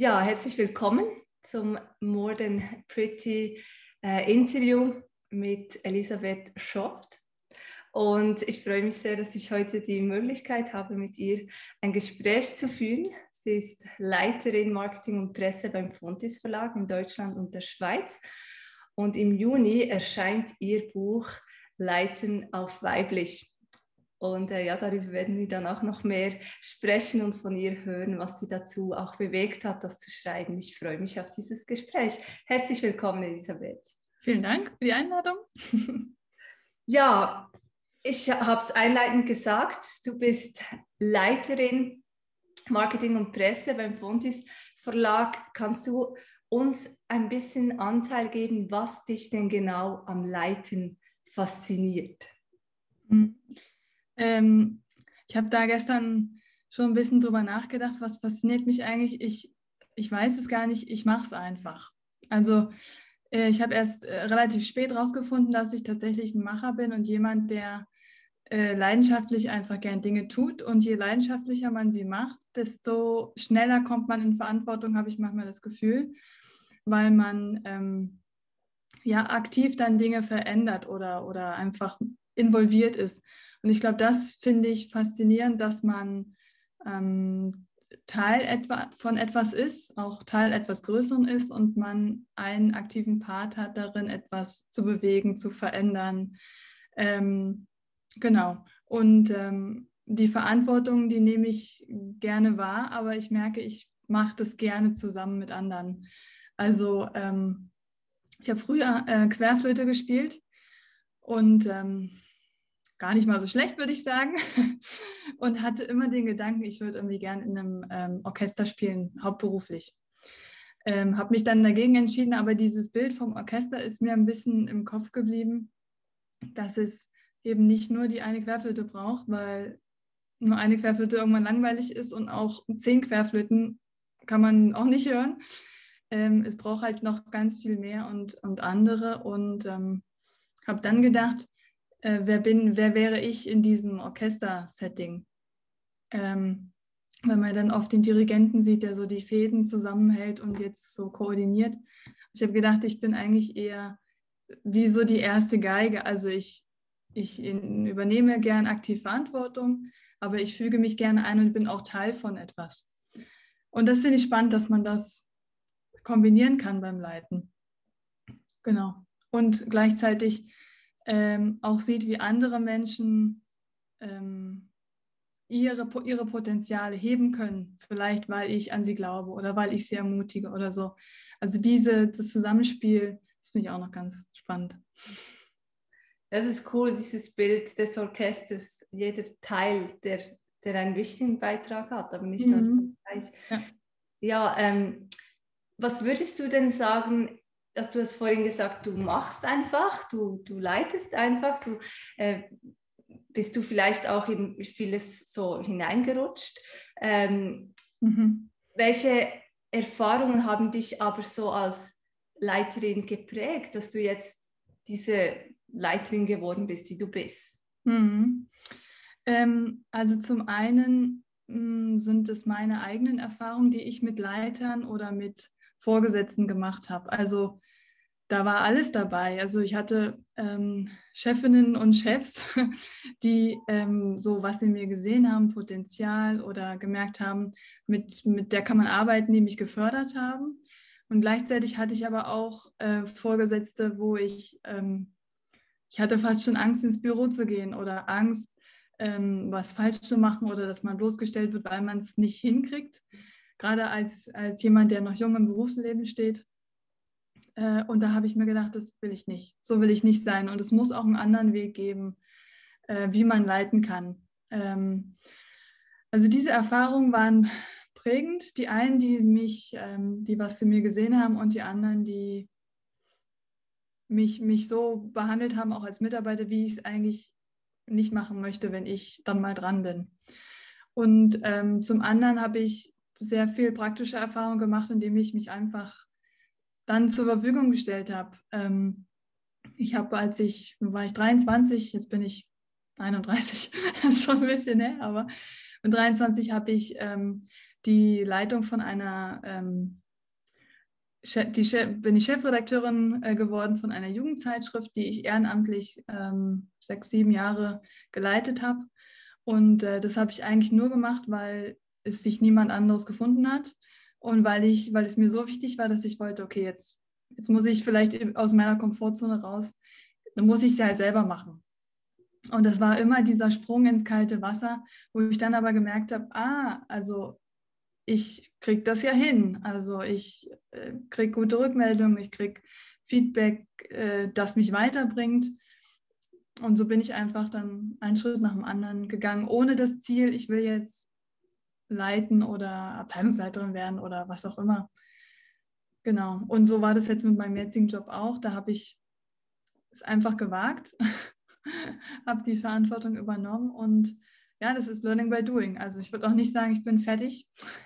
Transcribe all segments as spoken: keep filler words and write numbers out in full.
Ja, herzlich willkommen zum More Than Pretty äh, Interview mit Elisabeth Schopt. Und ich freue mich sehr, dass ich heute die Möglichkeit habe, mit ihr ein Gespräch zu führen. Sie ist Leiterin Marketing und Presse beim Fontys Verlag in Deutschland und der Schweiz. Und im Juni erscheint ihr Buch Leiten auf Weiblich. Und äh, ja, darüber werden wir dann auch noch mehr sprechen und von ihr hören, was sie dazu auch bewegt hat, das zu schreiben. Ich freue mich auf dieses Gespräch. Herzlich willkommen, Elisabeth. Vielen Dank für die Einladung. Ja, ich habe es einleitend gesagt, du bist Leiterin Marketing und Presse beim Fontys Verlag. Kannst du uns ein bisschen Anteil geben, was dich denn genau am Leiten fasziniert? Mhm. Ähm, ich habe da gestern schon ein bisschen drüber nachgedacht, was fasziniert mich eigentlich. Ich, ich weiß es gar nicht, ich mache es einfach. Also äh, ich habe erst äh, relativ spät rausgefunden, dass ich tatsächlich ein Macher bin und jemand, der äh, leidenschaftlich einfach gern Dinge tut. Und je leidenschaftlicher man sie macht, desto schneller kommt man in Verantwortung, habe ich manchmal das Gefühl, weil man ähm, ja aktiv dann Dinge verändert oder, oder einfach involviert ist. Und ich glaube, das finde ich faszinierend, dass man ähm, Teil etwa, von etwas ist, auch Teil etwas Größerem ist und man einen aktiven Part hat darin, etwas zu bewegen, zu verändern. Ähm, genau. Und ähm, die Verantwortung, die nehme ich gerne wahr, aber ich merke, ich mache das gerne zusammen mit anderen. Also ähm, ich habe früher äh, Querflöte gespielt und ähm, gar nicht mal so schlecht, würde ich sagen. Und hatte immer den Gedanken, ich würde irgendwie gern in einem ähm, Orchester spielen, hauptberuflich. Ähm, habe mich dann dagegen entschieden, aber dieses Bild vom Orchester ist mir ein bisschen im Kopf geblieben, dass es eben nicht nur die eine Querflöte braucht, weil nur eine Querflöte irgendwann langweilig ist und auch zehn Querflöten kann man auch nicht hören. Ähm, es braucht halt noch ganz viel mehr und, und andere und ähm, habe dann gedacht, äh, wer bin, wer wäre ich in diesem Orchester-Setting? Ähm, weil man dann oft den Dirigenten sieht, der so die Fäden zusammenhält und jetzt so koordiniert. Ich habe gedacht, ich bin eigentlich eher wie so die erste Geige. Also ich, ich in, übernehme gern aktiv Verantwortung, aber ich füge mich gerne ein und bin auch Teil von etwas. Und das finde ich spannend, dass man das kombinieren kann beim Leiten. Genau. Und gleichzeitig ähm, auch sieht, wie andere Menschen ähm, ihre, ihre Potenziale heben können. Vielleicht, weil ich an sie glaube oder weil ich sie ermutige oder so. Also diese, das Zusammenspiel, das finde ich auch noch ganz spannend. Das ist cool, dieses Bild des Orchesters, jeder Teil, der, der einen wichtigen Beitrag hat, aber nicht Mhm. gleich. Ja. Ja, ähm, was würdest du denn sagen, dass du hast vorhin gesagt, du machst einfach, du, du leitest einfach, so, äh, bist du vielleicht auch in vieles so hineingerutscht? Ähm, Mhm. welche Erfahrungen haben dich aber so als Leiterin geprägt, dass du jetzt diese Leiterin geworden bist, die du bist? Mhm. Ähm, also zum einen mh, sind es meine eigenen Erfahrungen, die ich mit Leitern oder mit Vorgesetzten gemacht habe. Also da war alles dabei. Also ich hatte ähm, Chefinnen und Chefs, die ähm, so, was sie mir gesehen haben, Potenzial oder gemerkt haben, mit, mit der kann man arbeiten, die mich gefördert haben. Und gleichzeitig hatte ich aber auch äh, Vorgesetzte, wo ich, ähm, ich hatte fast schon Angst, ins Büro zu gehen oder Angst, ähm, was falsch zu machen oder dass man bloßgestellt wird, weil man es nicht hinkriegt. Gerade als, als jemand, der noch jung im Berufsleben steht. Äh, und da habe ich mir gedacht, das will ich nicht. So will ich nicht sein. Und es muss auch einen anderen Weg geben, äh, wie man leiten kann. Ähm, also diese Erfahrungen waren prägend. Die einen, die mich, ähm, die was sie mir gesehen haben und die anderen, die mich, mich so behandelt haben, auch als Mitarbeiter, wie ich es eigentlich nicht machen möchte, wenn ich dann mal dran bin. Und ähm, zum anderen habe ich sehr viel praktische Erfahrung gemacht, indem ich mich einfach dann zur Verfügung gestellt habe. Ähm, ich habe, als ich, war ich dreiundzwanzig, jetzt bin ich einunddreißig, das ist schon ein bisschen her, aber mit dreiundzwanzig habe ich ähm, die Leitung von einer, ähm, die Chef, bin ich Chefredakteurin äh, geworden von einer Jugendzeitschrift, die ich ehrenamtlich ähm, sechs, sieben Jahre geleitet habe. Und äh, das habe ich eigentlich nur gemacht, weil es sich niemand anderes gefunden hat und weil ich, weil es mir so wichtig war, dass ich wollte, okay, jetzt, jetzt muss ich vielleicht aus meiner Komfortzone raus, dann muss ich es ja halt selber machen. Und das war immer dieser Sprung ins kalte Wasser, wo ich dann aber gemerkt habe, ah, also ich kriege das ja hin. Also ich äh, kriege gute Rückmeldungen, ich kriege Feedback, äh, das mich weiterbringt. Und so bin ich einfach dann einen Schritt nach dem anderen gegangen, ohne das Ziel, ich will jetzt leiten oder Abteilungsleiterin werden oder was auch immer. Genau. Und so war das jetzt mit meinem jetzigen Job auch. Da habe ich es einfach gewagt, habe die Verantwortung übernommen und ja, das ist Learning by Doing. Also ich würde auch nicht sagen, ich bin fertig.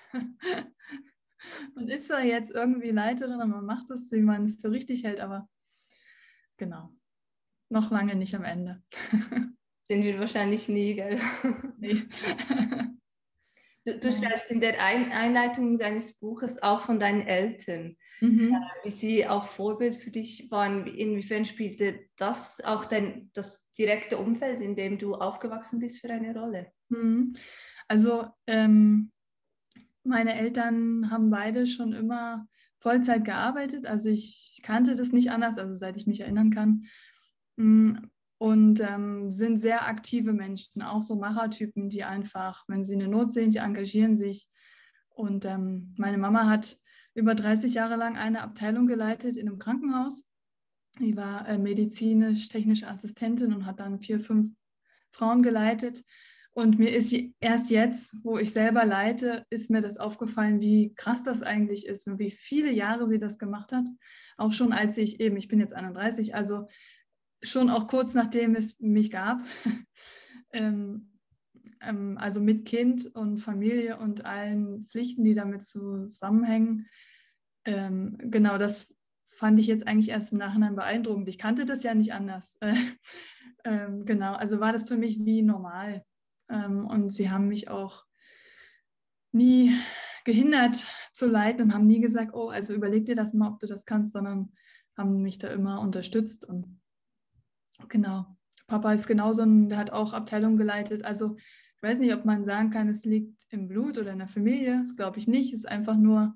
Man ist zwar jetzt irgendwie Leiterin und man macht es, wie man es für richtig hält, aber genau, noch lange nicht am Ende. Sind wir wahrscheinlich nie, gell? Nee. Du, du schreibst in der Ein Einleitung deines Buches auch von deinen Eltern, Mhm. wie sie auch Vorbild für dich waren. Inwiefern spielte das auch dein, das direkte Umfeld, in dem du aufgewachsen bist, für eine Rolle? Mhm. Also ähm, meine Eltern haben beide schon immer Vollzeit gearbeitet. Also ich kannte das nicht anders, also seit ich mich erinnern kann. Und ähm, sind sehr aktive Menschen, auch so Machertypen, die einfach, wenn sie eine Not sehen, die engagieren sich. Und ähm, meine Mama hat über dreißig Jahre lang eine Abteilung geleitet in einem Krankenhaus. Die war äh, medizinisch-technische Assistentin und hat dann vier, fünf Frauen geleitet. Und mir ist erst jetzt, wo ich selber leite, ist mir das aufgefallen, wie krass das eigentlich ist und wie viele Jahre sie das gemacht hat. Auch schon als ich eben, ich bin jetzt einunddreißig, also schon auch kurz nachdem es mich gab. ähm, ähm, also mit Kind und Familie und allen Pflichten, die damit zusammenhängen. Ähm, genau, das fand ich jetzt eigentlich erst im Nachhinein beeindruckend. Ich kannte das ja nicht anders. ähm, genau, also war das für mich wie normal. Ähm, und sie haben mich auch nie gehindert zu leiten und haben nie gesagt, oh, also überleg dir das mal, ob du das kannst, sondern haben mich da immer unterstützt. Und genau, Papa ist genauso, ein, der hat auch Abteilung geleitet. Also ich weiß nicht, ob man sagen kann, es liegt im Blut oder in der Familie. Das glaube ich nicht. Es ist einfach nur,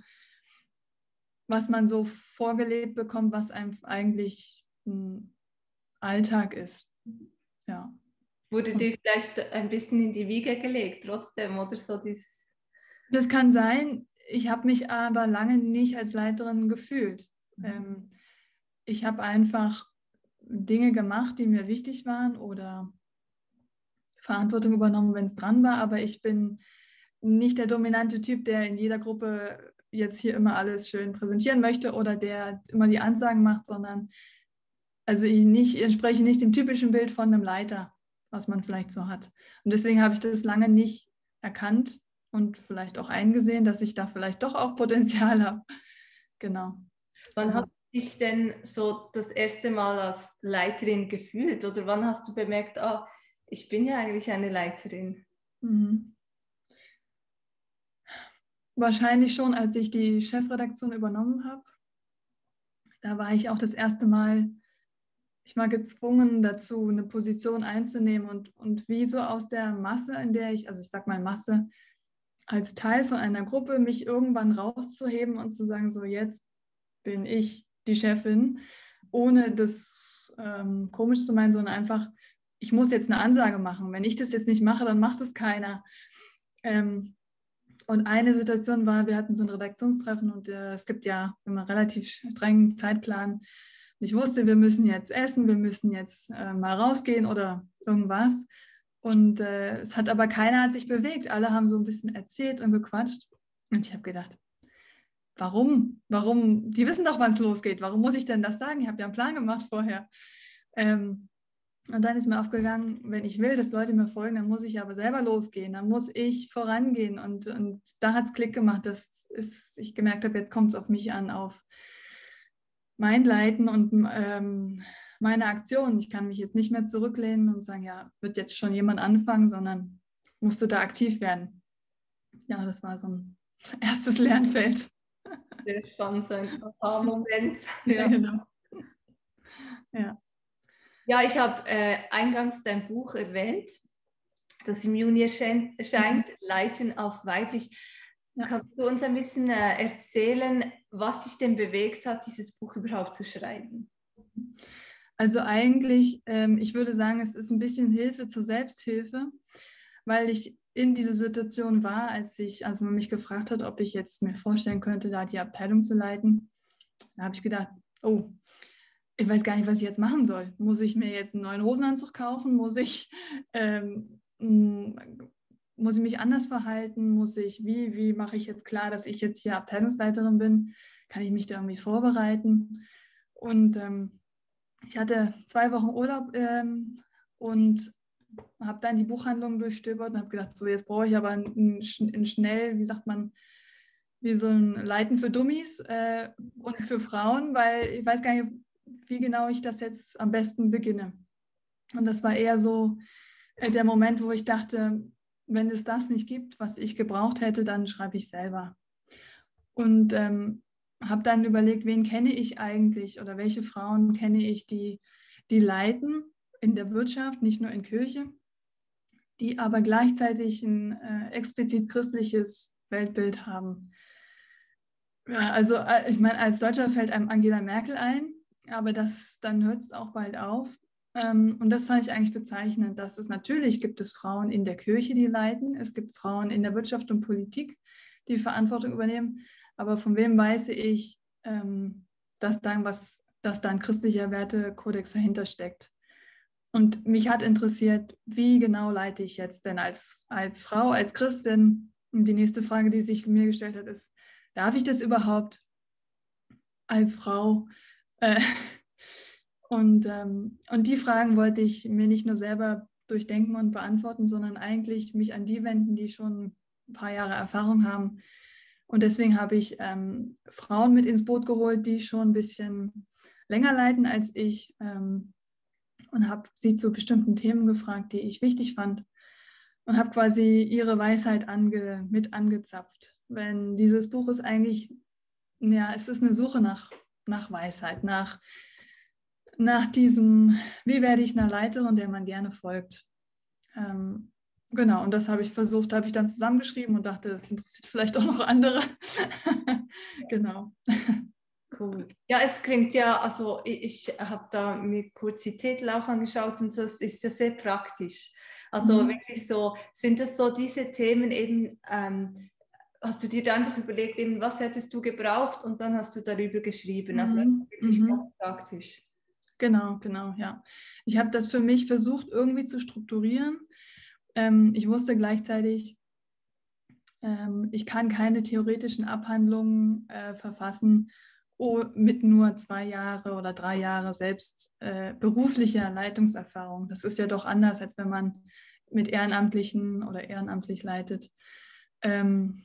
was man so vorgelebt bekommt, was einem eigentlich ein Alltag ist. Ja. Wurde Und dir vielleicht ein bisschen in die Wiege gelegt, trotzdem, oder so dieses... das kann sein. Ich habe mich aber lange nicht als Leiterin gefühlt. Ähm, ich habe einfach Dinge gemacht, die mir wichtig waren oder Verantwortung übernommen, wenn es dran war, aber ich bin nicht der dominante Typ, der in jeder Gruppe jetzt hier immer alles schön präsentieren möchte oder der immer die Ansagen macht, sondern also ich nicht, ich entspreche nicht dem typischen Bild von einem Leiter, was man vielleicht so hat. Und deswegen habe ich das lange nicht erkannt und vielleicht auch eingesehen, dass ich da vielleicht doch auch Potenzial habe. Genau. Wann Also, hast du dich denn so das erste Mal als Leiterin gefühlt oder wann hast du bemerkt, ah, ich bin ja eigentlich eine Leiterin? mhm. Wahrscheinlich schon, als ich die Chefredaktion übernommen habe. Da war ich auch das erste Mal, ich war gezwungen dazu, eine Position einzunehmen und, und wie so aus der Masse, in der ich, also ich sag mal Masse, als Teil von einer Gruppe mich irgendwann rauszuheben und zu sagen, so jetzt bin ich die Chefin, ohne das ähm, komisch zu meinen, sondern einfach, ich muss jetzt eine Ansage machen. Wenn ich das jetzt nicht mache, dann macht es keiner. Ähm, und eine Situation war, wir hatten so ein Redaktionstreffen und äh, es gibt ja immer relativ strengen Zeitplan. Und ich wusste, wir müssen jetzt essen, wir müssen jetzt äh, mal rausgehen oder irgendwas. Und äh, es hat aber keiner hat sich bewegt. Alle haben so ein bisschen erzählt und gequatscht. Und ich habe gedacht, warum? Warum? Die wissen doch, wann es losgeht. Warum muss ich denn das sagen? Ich habe ja einen Plan gemacht vorher. Ähm, und dann ist mir aufgegangen, wenn ich will, dass Leute mir folgen, dann muss ich aber selber losgehen, dann muss ich vorangehen. Und, und da hat es Klick gemacht, dass ist, ich gemerkt habe, jetzt kommt es auf mich an, auf mein Leiten und ähm, meine Aktion. Ich kann mich jetzt nicht mehr zurücklehnen und sagen, ja, wird jetzt schon jemand anfangen, sondern musste da aktiv werden. Ja, das war so ein erstes Lernfeld. Sehr spannend, so ein Aha-Moment. Ja, Ja. genau. Ja. Ja, ich habe äh, eingangs dein Buch erwähnt, das im Juni erscheint, erscheint, Leiten auf weiblich. Ja. Kannst du uns ein bisschen äh, erzählen, was dich denn bewegt hat, dieses Buch überhaupt zu schreiben? Also eigentlich, ähm, ich würde sagen, es ist ein bisschen Hilfe zur Selbsthilfe, weil ich in dieser Situation war, als ich, als man mich gefragt hat, ob ich jetzt mir vorstellen könnte, da die Abteilung zu leiten. Da habe ich gedacht, oh, ich weiß gar nicht, was ich jetzt machen soll. Muss ich mir jetzt einen neuen Hosenanzug kaufen? Muss ich, ähm, muss ich mich anders verhalten? Muss ich, wie, wie mache ich jetzt klar, dass ich jetzt hier Abteilungsleiterin bin? Kann ich mich da irgendwie vorbereiten? Und ähm, ich hatte zwei Wochen Urlaub ähm, und habe dann die Buchhandlung durchstöbert und habe gedacht, so jetzt brauche ich aber ein, ein schnell, wie sagt man, wie so ein Leiten für Dummies äh, und für Frauen, weil ich weiß gar nicht, wie genau ich das jetzt am besten beginne. Und das war eher so äh, der Moment, wo ich dachte, wenn es das nicht gibt, was ich gebraucht hätte, dann schreibe ich selber. Und ähm, habe dann überlegt, wen kenne ich eigentlich oder welche Frauen kenne ich, die, die leiten in der Wirtschaft, nicht nur in Kirche, die aber gleichzeitig ein äh, explizit christliches Weltbild haben. Ja, also äh, ich meine, als Deutscher fällt einem Angela Merkel ein, aber das, dann hört es auch bald auf. Ähm, und das fand ich eigentlich bezeichnend, dass es natürlich gibt es Frauen in der Kirche, die leiten, es gibt Frauen in der Wirtschaft und Politik, die Verantwortung übernehmen, aber von wem weiß ich, ähm, dass dann was, dass da ein christlicher Wertekodex dahinter steckt. Und mich hat interessiert, wie genau leite ich jetzt denn als, als Frau, als Christin? Und die nächste Frage, die sich mir gestellt hat, ist, darf ich das überhaupt als Frau? Äh, und, ähm, und die Fragen wollte ich mir nicht nur selber durchdenken und beantworten, sondern eigentlich mich an die wenden, die schon ein paar Jahre Erfahrung haben. Und deswegen habe ich ähm, Frauen mit ins Boot geholt, die schon ein bisschen länger leiten als ich ähm, und habe sie zu bestimmten Themen gefragt, die ich wichtig fand und habe quasi ihre Weisheit ange, mit angezapft. Wenn dieses Buch ist eigentlich, ja, es ist eine Suche nach, nach Weisheit, nach, nach diesem, wie werde ich eine Leiterin, der man gerne folgt. Ähm, genau, und das habe ich versucht, habe ich dann zusammengeschrieben und dachte, das interessiert vielleicht auch noch andere. Genau. Cool. Ja, es klingt ja, also ich, ich habe da mir kurz die Titel auch angeschaut und so, es ist ja sehr praktisch. Also Mhm. wirklich so, sind das so diese Themen eben, ähm, hast du dir da einfach überlegt, eben, was hättest du gebraucht und dann hast du darüber geschrieben. Also Mhm. wirklich ganz Mhm. praktisch. Genau, genau, ja. Ich habe das für mich versucht, irgendwie zu strukturieren. Ähm, ich wusste gleichzeitig, ähm, ich kann keine theoretischen Abhandlungen äh, verfassen oh, mit nur zwei Jahre oder drei Jahre selbst äh, beruflicher Leitungserfahrung. Das ist ja doch anders, als wenn man mit Ehrenamtlichen oder ehrenamtlich leitet. Ähm,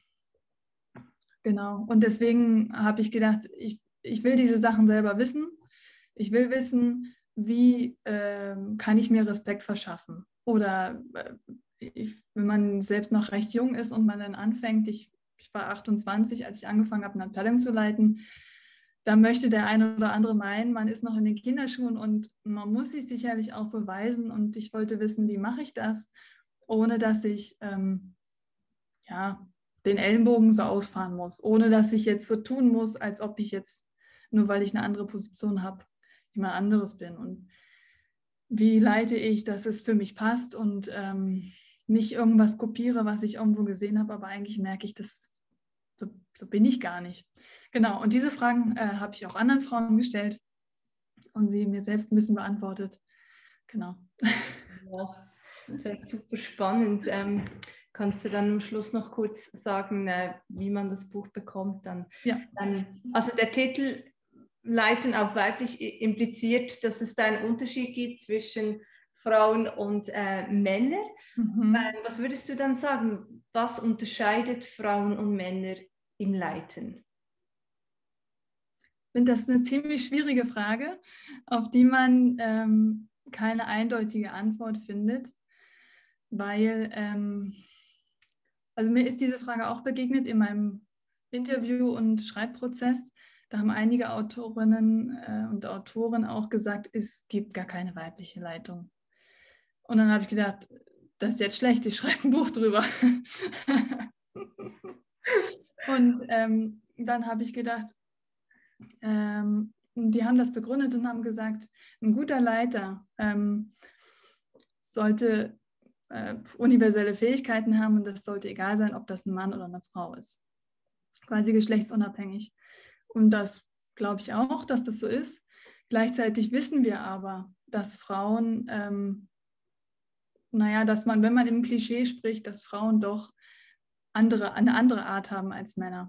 genau. Und deswegen habe ich gedacht, ich, ich will diese Sachen selber wissen. Ich will wissen, wie ähm, kann ich mir Respekt verschaffen? Oder äh, ich, wenn man selbst noch recht jung ist und man dann anfängt, ich, ich war achtundzwanzig, als ich angefangen habe, eine Abteilung zu leiten, da möchte der eine oder andere meinen, man ist noch in den Kinderschuhen und man muss sich sicherlich auch beweisen. Und ich wollte wissen, wie mache ich das, ohne dass ich ähm, ja, den Ellenbogen so ausfahren muss, ohne dass ich jetzt so tun muss, als ob ich jetzt, nur weil ich eine andere Position habe, jemand anderes bin. Und wie leite ich, dass es für mich passt und ähm, nicht irgendwas kopiere, was ich irgendwo gesehen habe, aber eigentlich merke ich, dass so, so bin ich gar nicht. Genau, und diese Fragen äh, habe ich auch anderen Frauen gestellt und sie mir selbst ein bisschen beantwortet. Genau. Das ist super spannend. Ähm, kannst du dann am Schluss noch kurz sagen, äh, wie man das Buch bekommt? Dann, Ja. ähm, also der Titel Leiten auf weiblich impliziert, dass es da einen Unterschied gibt zwischen Frauen und äh, Männern. Mhm. Ähm, was würdest du dann sagen? Was unterscheidet Frauen und Männer im Leiten? Ich finde das eine ziemlich schwierige Frage, auf die man ähm, keine eindeutige Antwort findet, weil ähm, Also mir ist diese Frage auch begegnet in meinem Interview- und Schreibprozess. Da haben einige Autorinnen äh, und Autoren auch gesagt, es gibt gar keine weibliche Leitung. Und dann habe ich gedacht, das ist jetzt schlecht, ich schreibe ein Buch drüber. Und ähm, dann habe ich gedacht, ähm, die haben das begründet und haben gesagt, ein guter Leiter ähm, sollte äh, universelle Fähigkeiten haben und das sollte egal sein, ob das ein Mann oder eine Frau ist. Quasi geschlechtsunabhängig. Und das glaube ich auch, dass das so ist. Gleichzeitig wissen wir aber, dass Frauen, ähm, naja, dass man, wenn man im Klischee spricht, dass Frauen doch andere, eine andere Art haben als Männer.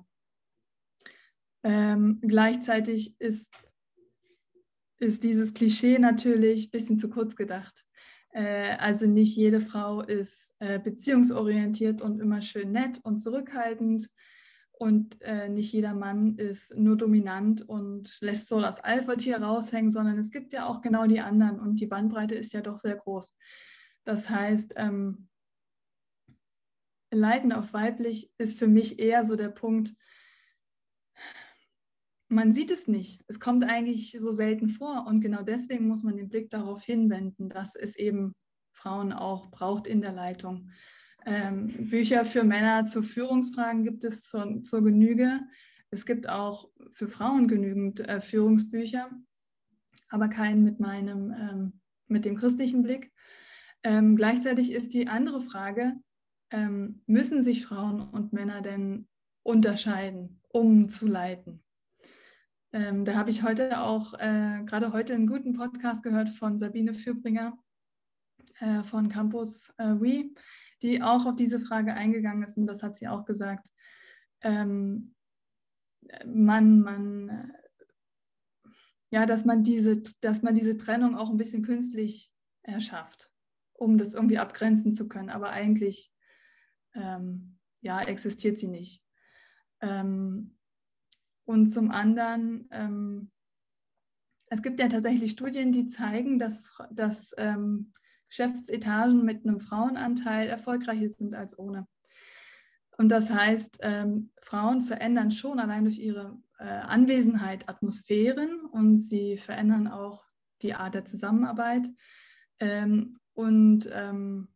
Ähm, gleichzeitig ist, ist dieses Klischee natürlich ein bisschen zu kurz gedacht. Äh, also nicht jede Frau ist äh, beziehungsorientiert und immer schön nett und zurückhaltend. Und äh, nicht jeder Mann ist nur dominant und lässt so das Alpha-Tier raushängen, sondern es gibt ja auch genau die anderen und die Bandbreite ist ja doch sehr groß. Das heißt, ähm, Leiten auf weiblich ist für mich eher so der Punkt, man sieht es nicht. Es kommt eigentlich so selten vor und genau deswegen muss man den Blick darauf hinwenden, dass es eben Frauen auch braucht in der Leitung. Ähm, Bücher für Männer zu Führungsfragen gibt es zur, zur Genüge. Es gibt auch für Frauen genügend äh, Führungsbücher, aber keinen mit meinem, ähm, mit dem christlichen Blick. Ähm, gleichzeitig ist die andere Frage, ähm, müssen sich Frauen und Männer denn unterscheiden, um zu leiten? Ähm, da habe ich heute auch, äh, gerade heute einen guten Podcast gehört von Sabine Fürbringer äh, von Campus äh, We, die auch auf diese Frage eingegangen ist und das hat sie auch gesagt. Ähm, man, man, äh, ja, dass man diese, dass man diese Trennung auch ein bisschen künstlich erschafft, um das irgendwie abgrenzen zu können. Aber eigentlich, ähm, ja, existiert sie nicht. Ähm, und zum anderen, ähm, es gibt ja tatsächlich Studien, die zeigen, dass, dass ähm, Geschäftsetagen mit einem Frauenanteil erfolgreicher sind als ohne. Und das heißt, ähm, Frauen verändern schon allein durch ihre äh, Anwesenheit Atmosphären und sie verändern auch die Art der Zusammenarbeit. Ähm, und ähm,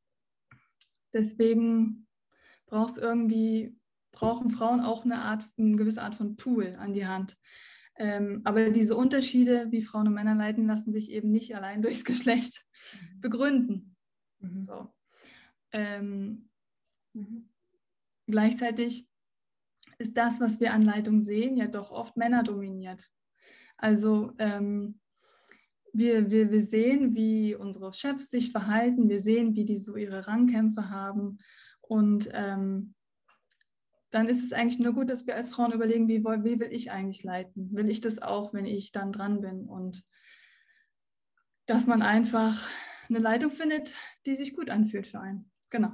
deswegen braucht es irgendwie, brauchen Frauen auch eine Art, eine gewisse Art von Tool an die Hand. Ähm, aber diese Unterschiede, wie Frauen und Männer leiten, lassen sich eben nicht allein durchs Geschlecht begründen. Mhm. So. Ähm, mhm. Gleichzeitig ist das, was wir an Leitung sehen, ja doch oft männerdominiert. Also ähm, wir, wir, wir sehen, wie unsere Chefs sich verhalten, wir sehen, wie die so ihre Rangkämpfe haben und ähm, dann ist es eigentlich nur gut, dass wir als Frauen überlegen, wie, wie will ich eigentlich leiten? Will ich das auch, wenn ich dann dran bin? Und dass man einfach eine Leitung findet, die sich gut anfühlt für einen. Genau.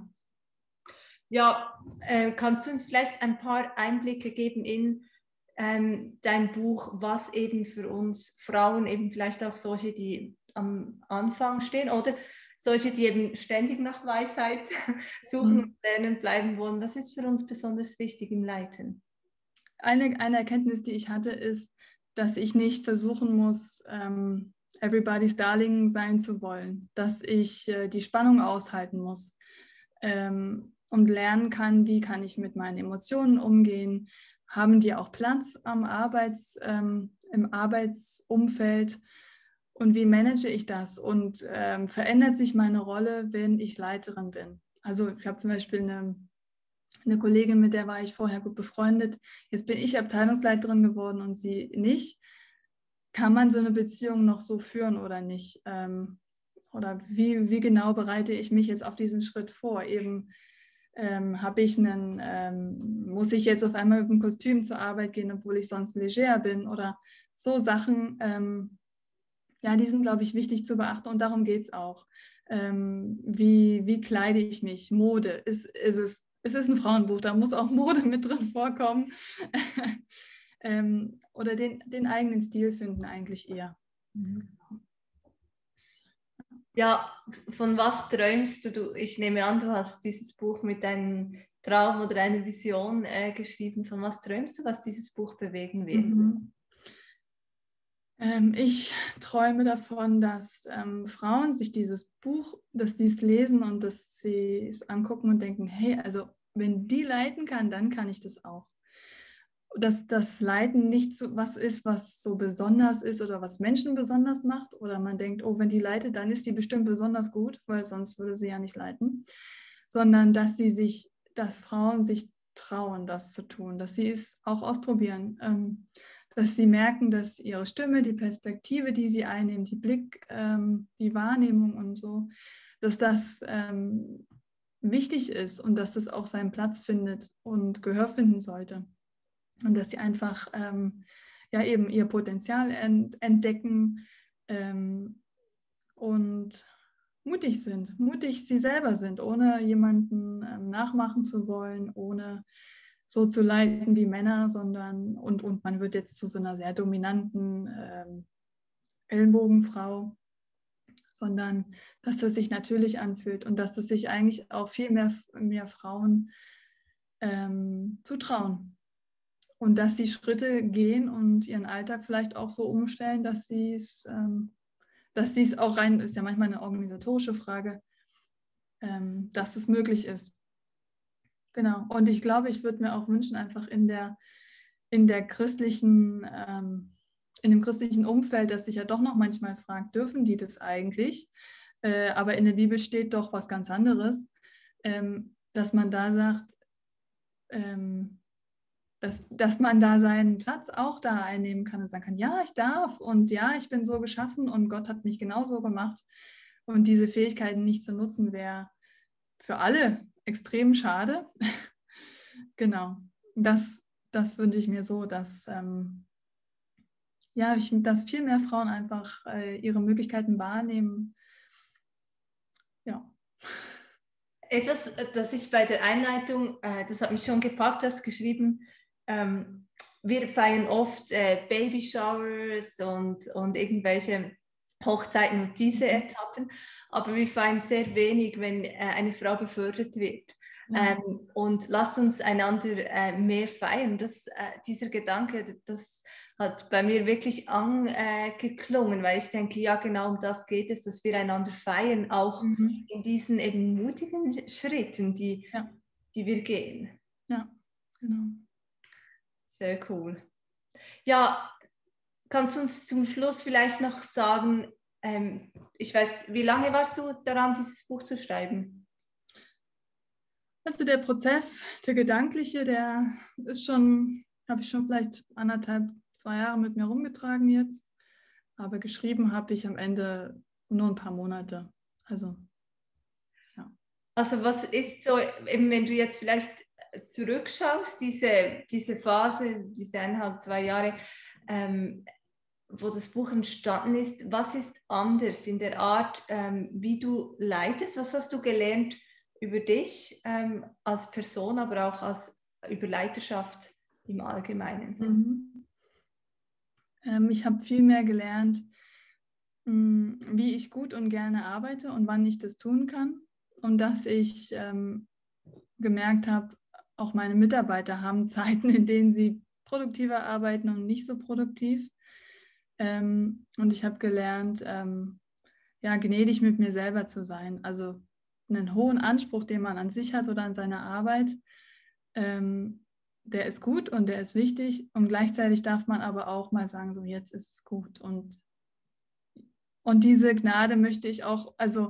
Ja, äh, kannst du uns vielleicht ein paar Einblicke geben in ähm, dein Buch, was eben für uns Frauen, eben vielleicht auch solche, die am Anfang stehen oder solche, die eben ständig nach Weisheit suchen und lernen bleiben wollen. Was ist für uns besonders wichtig im Leiten? Eine, eine Erkenntnis, die ich hatte, ist, dass ich nicht versuchen muss, ähm, everybody's darling sein zu wollen, dass ich äh, die Spannung aushalten muss ähm, und lernen kann, wie kann ich mit meinen Emotionen umgehen, haben die auch Platz am Arbeits, ähm, im Arbeitsumfeld und wie manage ich das und ähm, verändert sich meine Rolle, wenn ich Leiterin bin. Also ich habe zum Beispiel eine eine Kollegin, mit der war ich vorher gut befreundet. Jetzt bin ich Abteilungsleiterin geworden und sie nicht. Kann man so eine Beziehung noch so führen oder nicht? Ähm, oder wie, wie genau bereite ich mich jetzt auf diesen Schritt vor? Eben ähm, habe ich einen, ähm, muss ich jetzt auf einmal mit einem Kostüm zur Arbeit gehen, obwohl ich sonst leger bin? Oder so Sachen, ähm, ja, die sind, glaube ich, wichtig zu beachten und darum geht es auch. Ähm, wie, wie kleide ich mich? Mode, ist, ist es Es ist ein Frauenbuch, da muss auch Mode mit drin vorkommen. ähm, oder den, den eigenen Stil finden eigentlich eher. Mhm. Ja, von was träumst du? du? Ich nehme an, du hast dieses Buch mit deinem Traum oder einer Vision äh, geschrieben. Von was träumst du, was dieses Buch bewegen wird? Mhm. Ähm, ich träume davon, dass ähm, Frauen sich dieses Buch, dass die es lesen und dass sie es angucken und denken, hey, also wenn die leiten kann, dann kann ich das auch. Dass das Leiten nicht so was ist, was so besonders ist oder was Menschen besonders macht. Oder man denkt, oh, wenn die leitet, dann ist die bestimmt besonders gut, weil sonst würde sie ja nicht leiten. Sondern dass sie sich, dass Frauen sich trauen, das zu tun, dass sie es auch ausprobieren. Ähm, dass sie merken, dass ihre Stimme, die Perspektive, die sie einnehmen, die Blick, ähm, die Wahrnehmung und so, dass das ähm, wichtig ist und dass das auch seinen Platz findet und Gehör finden sollte. Und dass sie einfach ähm, ja eben ihr Potenzial ent entdecken ähm, und mutig sind, mutig sie selber sind, ohne jemanden ähm, nachmachen zu wollen, ohne so zu leiten wie Männer, sondern und, und man wird jetzt zu so einer sehr dominanten ähm, Ellenbogenfrau, sondern dass das sich natürlich anfühlt und dass es sich eigentlich auch viel mehr, mehr Frauen ähm, zutrauen und dass sie Schritte gehen und ihren Alltag vielleicht auch so umstellen, dass sie es, ähm, dass sie es auch rein, ist ja manchmal eine organisatorische Frage, ähm, dass es möglich ist. Genau. Und ich glaube, ich würde mir auch wünschen, einfach in der, in der christlichen, ähm, in dem christlichen Umfeld, dass sich ja doch noch manchmal fragt, dürfen die das eigentlich? Äh, aber in der Bibel steht doch was ganz anderes, ähm, dass man da sagt, ähm, dass, dass man da seinen Platz auch da einnehmen kann und sagen kann, ja, ich darf und ja, ich bin so geschaffen und Gott hat mich genauso gemacht. Und diese Fähigkeiten nicht zu nutzen, wäre für alle extrem schade. Genau, das, das wünsche ich mir so, dass, ähm, ja, ich, dass viel mehr Frauen einfach äh, ihre Möglichkeiten wahrnehmen. Ja. Etwas, das ich bei der Einleitung, äh, das hat mich schon gepackt, hast geschrieben, ähm, wir feiern oft äh, Baby-Showers und, und irgendwelche Hochzeiten und diese Etappen, aber wir feiern sehr wenig, wenn äh, eine Frau befördert wird. Ja. Ähm, und lasst uns einander äh, mehr feiern. Das, äh, dieser Gedanke, das hat bei mir wirklich angeklungen, weil ich denke, ja, genau um das geht es, dass wir einander feiern, auch Mhm. in diesen eben mutigen Schritten, die, Ja. die wir gehen. Ja, genau. Sehr cool. Ja, kannst du uns zum Schluss vielleicht noch sagen, ähm, ich weiß, wie lange warst du daran, dieses Buch zu schreiben? Also der Prozess, der gedankliche, der ist schon, habe ich schon vielleicht anderthalb, zwei Jahre mit mir rumgetragen jetzt. Aber geschrieben habe ich am Ende nur ein paar Monate. Also, ja. Also was ist so, eben wenn du jetzt vielleicht zurückschaust, diese, diese Phase, diese eineinhalb, zwei Jahre, ähm, wo das Buch entstanden ist, was ist anders in der Art, ähm, wie du leitest? Was hast du gelernt über dich ähm, als Person, aber auch als, über Leiterschaft im Allgemeinen? Mhm. Ähm, ich habe viel mehr gelernt, mh, wie ich gut und gerne arbeite und wann ich das tun kann. Und dass ich ähm, gemerkt habe, auch meine Mitarbeiter haben Zeiten, in denen sie produktiver arbeiten und nicht so produktiv. Ähm, und ich habe gelernt, ähm, ja, gnädig mit mir selber zu sein. Also einen hohen Anspruch, den man an sich hat oder an seine Arbeit, ähm, der ist gut und der ist wichtig. Und gleichzeitig darf man aber auch mal sagen, so jetzt ist es gut. Und, und diese Gnade möchte ich auch, also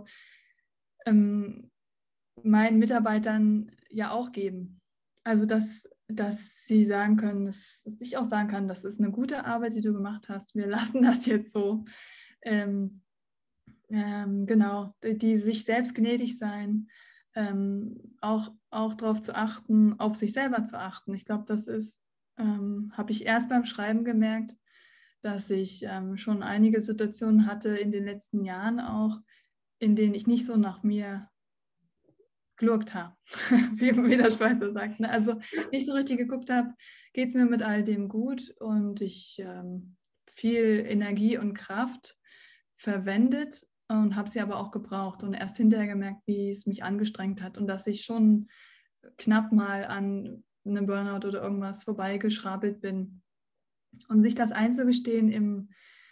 ähm, meinen Mitarbeitern ja auch geben. Also dass, dass sie sagen können, dass, dass ich auch sagen kann, das ist eine gute Arbeit, die du gemacht hast. Wir lassen das jetzt so. Ähm, ähm, genau, die, die sich selbst gnädig sein, ähm, auch, auch darauf zu achten, auf sich selber zu achten. Ich glaube, das ist, ähm, habe ich erst beim Schreiben gemerkt, dass ich ähm, schon einige Situationen hatte in den letzten Jahren auch, in denen ich nicht so nach mir gelurkt habe, wie, wie der Schweizer sagt. Ne? Also nicht so richtig geguckt habe, geht es mir mit all dem gut und ich ähm, viel Energie und Kraft verwendet und habe sie aber auch gebraucht und erst hinterher gemerkt, wie es mich angestrengt hat und dass ich schon knapp mal an einem Burnout oder irgendwas vorbeigeschrabelt bin. Und sich das einzugestehen im,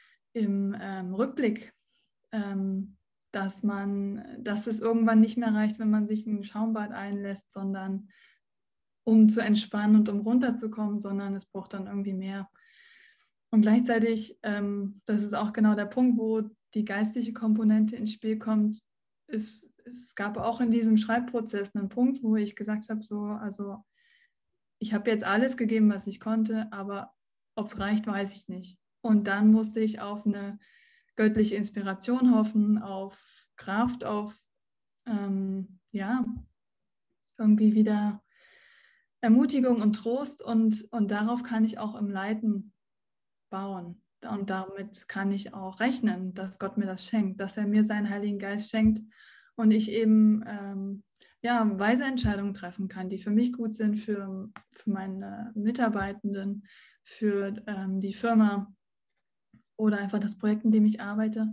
im ähm, Rückblick, ähm, dass man, dass es irgendwann nicht mehr reicht, wenn man sich ein Schaumbad einlässt, sondern um zu entspannen und um runterzukommen, sondern es braucht dann irgendwie mehr. Und gleichzeitig, ähm, das ist auch genau der Punkt, wo die geistliche Komponente ins Spiel kommt, ist, es gab auch in diesem Schreibprozess einen Punkt, wo ich gesagt habe, so, also ich habe jetzt alles gegeben, was ich konnte, aber ob es reicht, weiß ich nicht. Und dann musste ich auf eine göttliche Inspiration hoffen, auf Kraft, auf ähm, ja, irgendwie wieder Ermutigung und Trost und, und darauf kann ich auch im Leiden bauen. Und damit kann ich auch rechnen, dass Gott mir das schenkt, dass er mir seinen Heiligen Geist schenkt und ich eben ähm, ja, weise Entscheidungen treffen kann, die für mich gut sind, für, für meine Mitarbeitenden, für ähm, die Firma oder einfach das Projekt, in dem ich arbeite.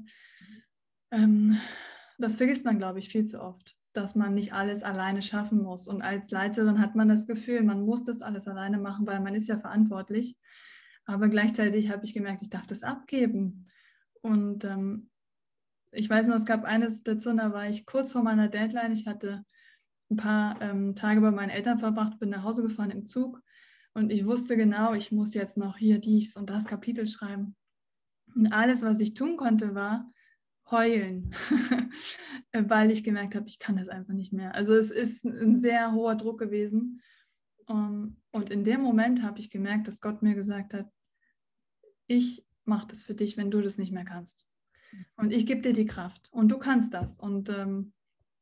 Ähm, das vergisst man, glaube ich, viel zu oft, dass man nicht alles alleine schaffen muss. Und als Leiterin hat man das Gefühl, man muss das alles alleine machen, weil man ist ja verantwortlich. Aber gleichzeitig habe ich gemerkt, ich darf das abgeben. Und ähm, ich weiß noch, es gab eine Situation, da war ich kurz vor meiner Deadline. Ich hatte ein paar ähm, Tage bei meinen Eltern verbracht, bin nach Hause gefahren im Zug und ich wusste genau, ich muss jetzt noch hier dies und das Kapitel schreiben. Und alles, was ich tun konnte, war heulen, weil ich gemerkt habe, ich kann das einfach nicht mehr. Also es ist ein sehr hoher Druck gewesen. Um, und in dem Moment habe ich gemerkt, dass Gott mir gesagt hat, ich mache das für dich, wenn du das nicht mehr kannst. Und ich gebe dir die Kraft und du kannst das. Und ähm,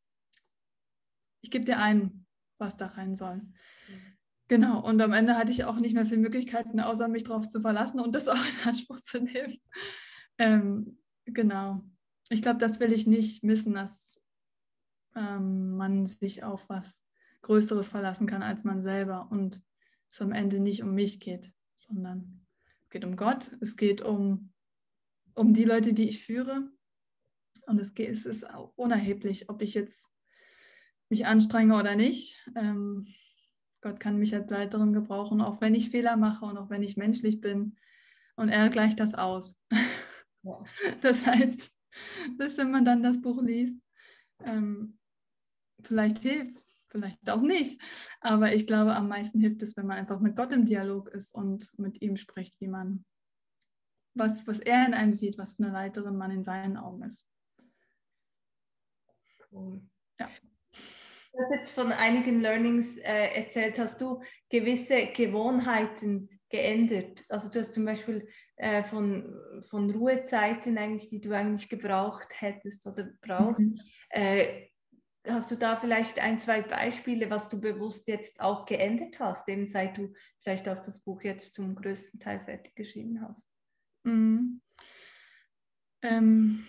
ich gebe dir ein, was da rein soll. Genau, und am Ende hatte ich auch nicht mehr viele Möglichkeiten, außer mich darauf zu verlassen und das auch in Anspruch zu nehmen. Ähm, genau. Ich glaube, das will ich nicht missen, dass ähm, man sich auf was Größeres verlassen kann als man selber und es am Ende nicht um mich geht, sondern es geht um Gott, es geht um, um die Leute, die ich führe und es, geht, es ist auch unerheblich, ob ich jetzt mich anstrenge oder nicht. Ähm, Gott kann mich als Leiterin gebrauchen, auch wenn ich Fehler mache und auch wenn ich menschlich bin. Und er gleicht das aus. Ja. Das heißt, dass wenn man dann das Buch liest, ähm, vielleicht hilft es, vielleicht auch nicht. Aber ich glaube, am meisten hilft es, wenn man einfach mit Gott im Dialog ist und mit ihm spricht, wie man, was, was er in einem sieht, was für eine Leiterin man in seinen Augen ist. Cool. Ja. Du hast jetzt von einigen Learnings äh, erzählt. Hast du gewisse Gewohnheiten geändert? Also du hast zum Beispiel äh, von, von Ruhezeiten eigentlich, die du eigentlich gebraucht hättest oder brauchst. Mhm. Äh, hast du da vielleicht ein, zwei Beispiele, was du bewusst jetzt auch geändert hast, eben seit du vielleicht auch das Buch jetzt zum größten Teil fertig geschrieben hast? Mhm. Ähm...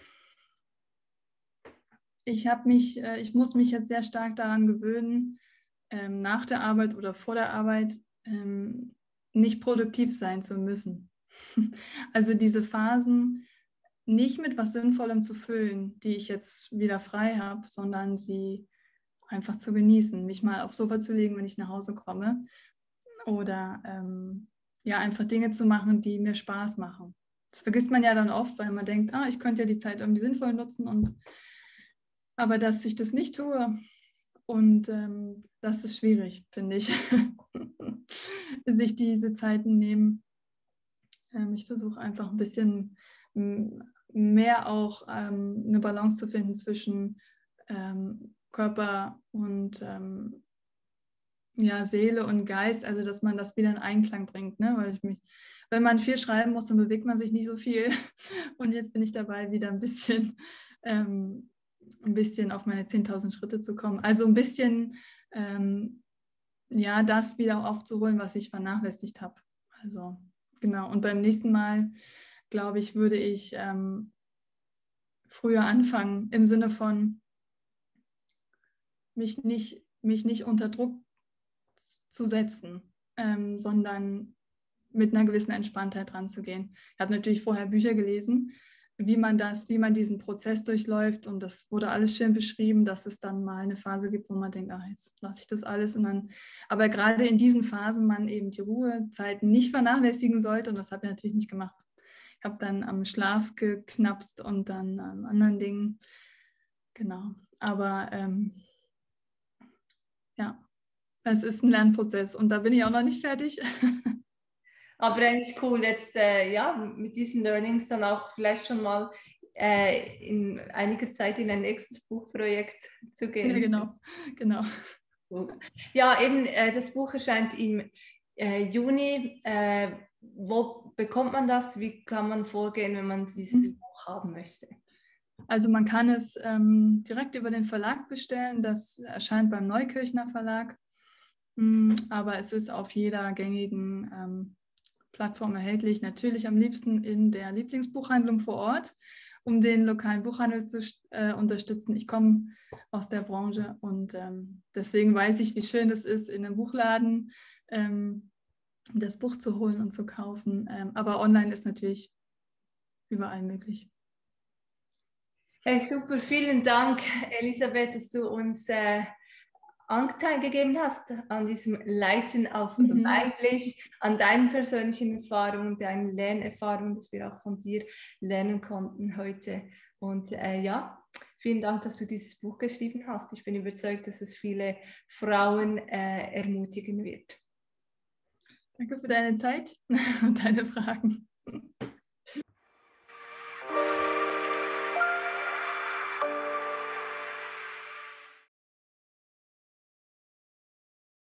Ich habe mich, ich muss mich jetzt sehr stark daran gewöhnen, ähm, nach der Arbeit oder vor der Arbeit ähm, nicht produktiv sein zu müssen. Also diese Phasen nicht mit was Sinnvollem zu füllen, die ich jetzt wieder frei habe, sondern sie einfach zu genießen, mich mal aufs Sofa zu legen, wenn ich nach Hause komme oder ähm, ja, einfach Dinge zu machen, die mir Spaß machen. Das vergisst man ja dann oft, weil man denkt, ah, ich könnte ja die Zeit irgendwie sinnvoll nutzen und aber dass ich das nicht tue und ähm, das ist schwierig, finde ich, sich diese Zeiten nehmen. Ähm, ich versuche einfach ein bisschen mehr auch ähm, eine Balance zu finden zwischen ähm, Körper und ähm, ja, Seele und Geist, also dass man das wieder in Einklang bringt, ne? Weil ich mich, wenn man viel schreiben muss, dann bewegt man sich nicht so viel und jetzt bin ich dabei, wieder ein bisschen ähm, ein bisschen auf meine zehntausend Schritte zu kommen. Also ein bisschen, ähm, ja, das wieder aufzuholen, was ich vernachlässigt habe. Also genau. Und beim nächsten Mal, glaube ich, würde ich ähm, früher anfangen, im Sinne von mich nicht, mich nicht unter Druck zu setzen, ähm, sondern mit einer gewissen Entspanntheit ranzugehen. Ich habe natürlich vorher Bücher gelesen, wie man das, wie man diesen Prozess durchläuft. Und das wurde alles schön beschrieben, dass es dann mal eine Phase gibt, wo man denkt, ach, jetzt lasse ich das alles. Und dann, aber gerade in diesen Phasen man eben die Ruhezeiten nicht vernachlässigen sollte. Und das habe ich natürlich nicht gemacht. Ich habe dann am Schlaf geknapst und dann an anderen Dingen. Genau. Aber ähm, ja, es ist ein Lernprozess und da bin ich auch noch nicht fertig. Aber eigentlich cool, jetzt äh, ja, mit diesen Learnings dann auch vielleicht schon mal äh, in einiger Zeit in ein nächstes Buchprojekt zu gehen. Ja, genau, genau. Ja, eben, äh, das Buch erscheint im äh, Juni. Äh, wo bekommt man das? Wie kann man vorgehen, wenn man dieses Mhm. Buch haben möchte? Also man kann es ähm, direkt über den Verlag bestellen. Das erscheint beim Neukirchner Verlag. Mhm, aber es ist auf jeder gängigen ähm, Plattform erhältlich. Natürlich am liebsten in der Lieblingsbuchhandlung vor Ort, um den lokalen Buchhandel zu äh, unterstützen. Ich komme aus der Branche und ähm, deswegen weiß ich, wie schön es ist, in einem Buchladen ähm, das Buch zu holen und zu kaufen. Ähm, aber online ist natürlich überall möglich. Hey, super, vielen Dank, Elisabeth, dass du uns äh, Anteil gegeben hast an diesem Leiten auf Mhm. weiblich, an deinen persönlichen Erfahrungen, deinen Lernerfahrungen, dass wir auch von dir lernen konnten heute. Und äh, ja, vielen Dank, dass du dieses Buch geschrieben hast. Ich bin überzeugt, dass es viele Frauen äh, ermutigen wird. Danke für deine Zeit und deine Fragen.